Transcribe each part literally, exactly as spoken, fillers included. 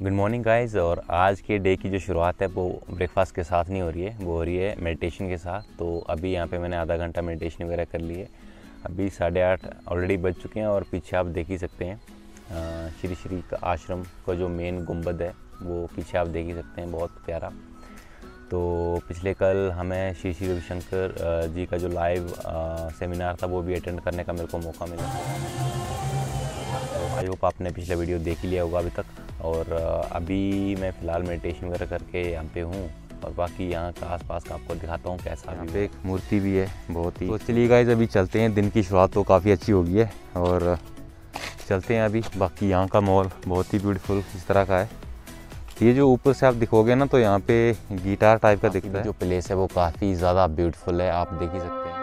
Good morning guys. और आज के डे की जो शुरुआत है वो ब्रेकफास्ट के साथ नहीं हो रही है, वो हो रही है मेडिटेशन के साथ। तो अभी यहाँ पे मैंने आधा घंटा मेडिटेशन वगैरह कर ली है। अभी साढ़े आठ ऑलरेडी बज चुके हैं और पीछे आप देख ही सकते हैं श्री श्री का आश्रम का जो मेन गुंबद है वो पीछे आप देख ही सकते हैं, बहुत प्यारा। तो पिछले कल हमें श्री श्री रविशंकर जी का जो लाइव सेमिनार था वो भी अटेंड करने का मेरे को मौका मिला। तो आई होप आपने पिछला वीडियो देख ही लिया होगा अभी तक। और अभी मैं फ़िलहाल मेडिटेशन वगैरह करके यहाँ पे हूँ और बाकी यहाँ का आसपास का आपको दिखाता हूँ कैसा। यहाँ पे एक मूर्ति भी है बहुत ही। तो चलिए गाइस अभी चलते हैं, दिन की शुरुआत तो काफ़ी अच्छी हो गई है और चलते हैं अभी। बाकी यहाँ का माहौल बहुत ही ब्यूटीफुल इस तरह का है। ये जो ऊपर से आप दिखोगे ना तो यहाँ पे गिटार टाइप का दिखता है। जो प्लेस है वो काफ़ी ज़्यादा ब्यूटीफुल है, आप देख ही सकते हैं।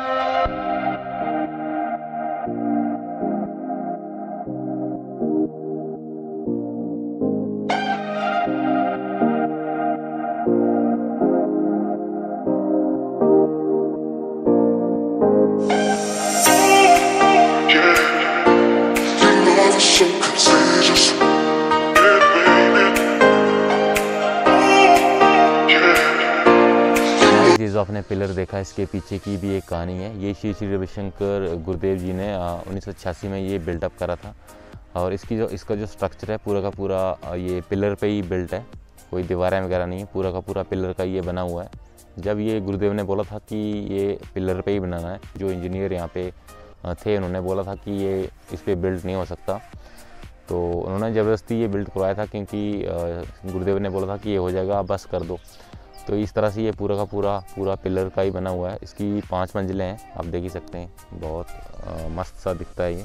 जो आपने पिलर देखा इसके पीछे की भी एक कहानी है। ये श्री श्री रविशंकर गुरुदेव जी ने उन्नीस सौ छियासी में ये बिल्डअप करा था और इसकी जो इसका जो स्ट्रक्चर है पूरा का पूरा ये पिलर पे ही बिल्ट है, कोई दीवारें वगैरह नहीं है, पूरा का पूरा पिलर का ये बना हुआ है। जब ये गुरुदेव ने बोला था कि ये पिलर पे ही बनाना है, जो इंजीनियर यहाँ पे थे उन्होंने बोला था कि ये इस पर बिल्ट नहीं हो सकता, तो उन्होंने ज़बरदस्ती ये बिल्ड करवाया था क्योंकि गुरुदेव ने बोला था कि ये हो जाएगा आप बस कर दो। तो इस तरह से ये पूरा का पूरा पूरा पिलर का ही बना हुआ है। इसकी पांच मंजिलें हैं, आप देख ही सकते हैं, बहुत आ, मस्त सा दिखता है ये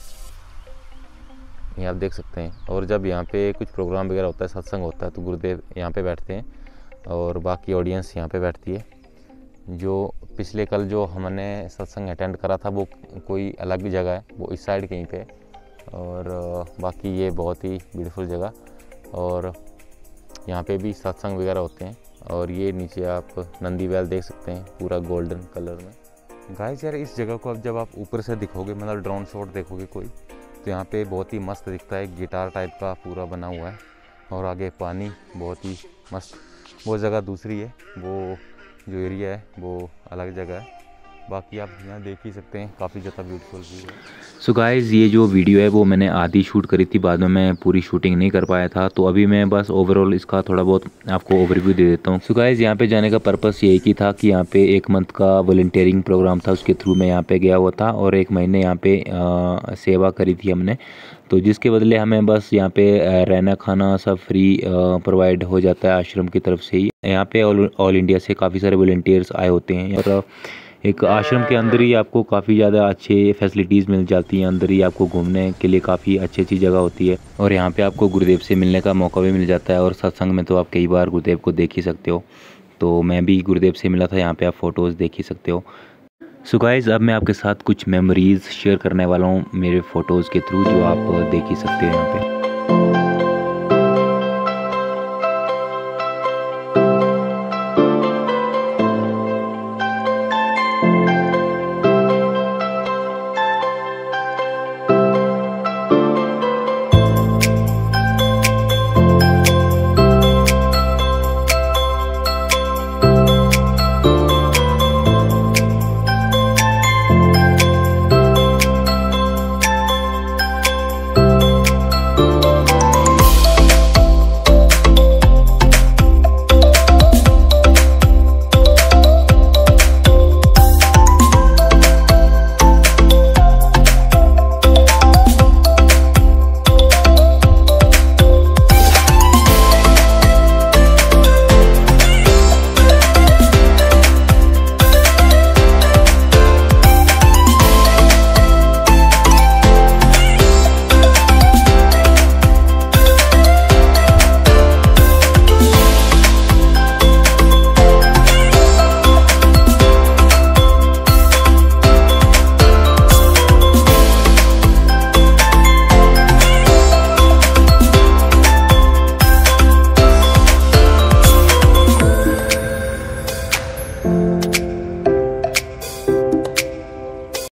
ये आप देख सकते हैं। और जब यहाँ पे कुछ प्रोग्राम वगैरह होता है, सत्संग होता है, तो गुरुदेव यहाँ पे बैठते हैं और बाकी ऑडियंस यहाँ पे बैठती है। जो पिछले कल जो हमने सत्संग अटेंड करा था वो कोई अलग जगह है, वो इस साइड कहीं पे। और बाकी ये बहुत ही ब्यूटीफुल जगह और यहाँ पे भी सत्संग वगैरह होते हैं। और ये नीचे आप नंदी बैल देख सकते हैं पूरा गोल्डन कलर में। गाइस यार इस जगह को अब जब आप ऊपर से दिखोगे, मतलब ड्रोन शॉट देखोगे कोई, तो यहाँ पे बहुत ही मस्त दिखता है, गिटार टाइप का पूरा बना हुआ है और आगे पानी बहुत ही मस्त। वो जगह दूसरी है, वो जो एरिया है वो अलग जगह है। बाकी आप यहाँ देख ही सकते हैं, काफ़ी ज़्यादा ब्यूटीफुल व्यू है। सो गाइज़ ये जो वीडियो है वो मैंने आधी शूट करी थी, बाद में मैं पूरी शूटिंग नहीं कर पाया था, तो अभी मैं बस ओवरऑल इसका थोड़ा बहुत आपको ओवरव्यू दे देता हूँ। सो गाइज़ यहाँ पे जाने का पर्पस ये ही था कि यहाँ पे एक मंथ का वॉलंटियरिंग प्रोग्राम था, उसके थ्रू मैं यहाँ पे गया हुआ था और एक महीने यहाँ पे आ, सेवा करी थी हमने। तो जिसके बदले हमें बस यहाँ पे रहना खाना सब फ्री प्रोवाइड हो जाता है आश्रम की तरफ से ही। यहाँ पे ऑल ऑल इंडिया से काफ़ी सारे वॉलंटियर्स आए होते हैं और एक आश्रम के अंदर ही आपको काफ़ी ज़्यादा अच्छे फैसिलिटीज़ मिल जाती हैं। अंदर ही आपको घूमने के लिए काफ़ी अच्छी अच्छी जगह होती है और यहाँ पे आपको गुरुदेव से मिलने का मौका भी मिल जाता है। और सत्संग में तो आप कई बार गुरुदेव को देख ही सकते हो, तो मैं भी गुरुदेव से मिला था, यहाँ पे आप फ़ोटोज़ देख ही सकते हो। सो गाइज़ अब मैं आपके साथ कुछ मेमोरीज़ शेयर करने वाला हूँ मेरे फ़ोटोज़ के थ्रू, जो आप देख ही सकते हो यहाँ पे।